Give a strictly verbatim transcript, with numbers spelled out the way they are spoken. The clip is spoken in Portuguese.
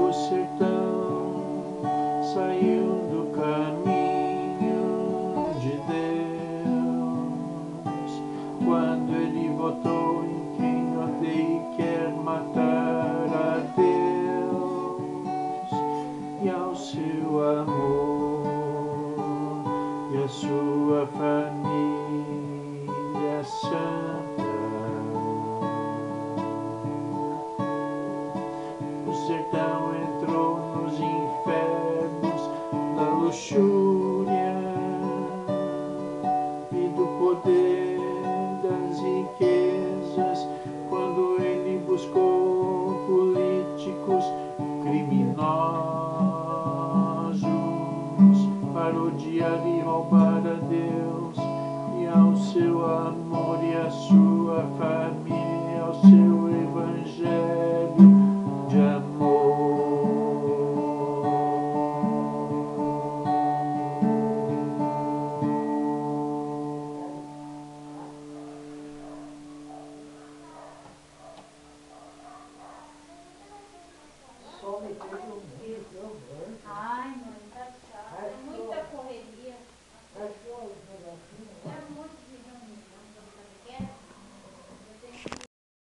o sertão saiu do caminho de Deus, quando ele votou em quem odeia e quer matar a Deus e ao seu amor e a sua família santa. O sertão entrou nos infernos da luxúria e do poder das riquezas, quando ele buscou políticos criminosos para odiar e roubar a Deus e ao seu amor e a sua família, ao seu evangelho de amor. Só me fez um rir, meu Deus.